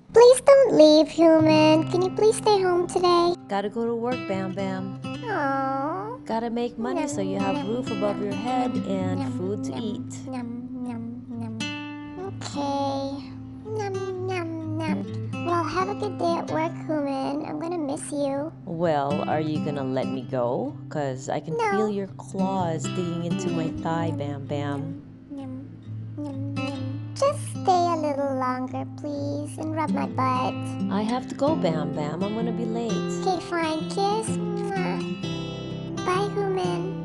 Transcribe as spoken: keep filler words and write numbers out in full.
Please don't leave, human. Can you please stay home today? Gotta go to work, Bam Bam. Aww. Gotta make money so you have roof above your head and food to eat. Okay. Nom, nom, nom. Well, have a good day at work, human. I'm gonna miss you. Well, are you gonna let me go? Cause I can No. feel your claws digging into my thigh, Bam Bam. Nom, nom, nom. Just stay a little longer, please, and rub my butt. I have to go, Bam Bam. I'm gonna be late. Okay, fine. Kiss. Mwah. Bye, human.